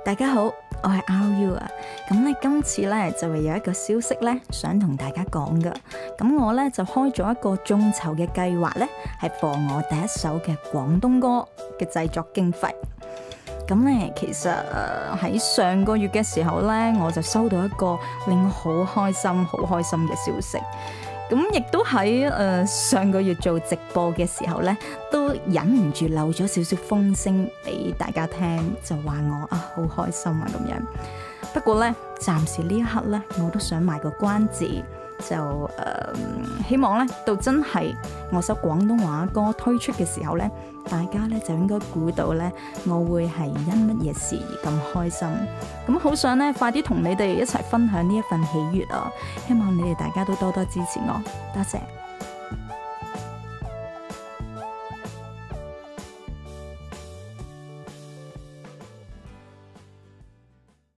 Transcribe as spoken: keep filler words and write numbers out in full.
大家好，我係 R U 啊，咁咧今次咧就會有一個消息咧想同大家講噶，咁我咧就開咗一個眾籌嘅計劃咧，係放我第一首嘅廣東歌嘅製作經費。咁咧其實喺、呃、上個月嘅時候咧，我就收到一個令我好開心、好開心嘅消息。咁亦都喺誒、呃、上個月做直播嘅時候咧，都忍唔住漏咗少少風聲俾大家聽，就話我啊好開心啊咁樣。不過咧，暫時呢一刻咧，我都想賣個關子，就誒、呃、希望咧到真係我首廣東話歌推出嘅時候咧，大家咧就應該估到咧，我會係因乜嘢事而咁開心。咁好想咧快啲同你哋一齊分享呢一份喜悅啊！希望你哋大家都多多支持我，多謝。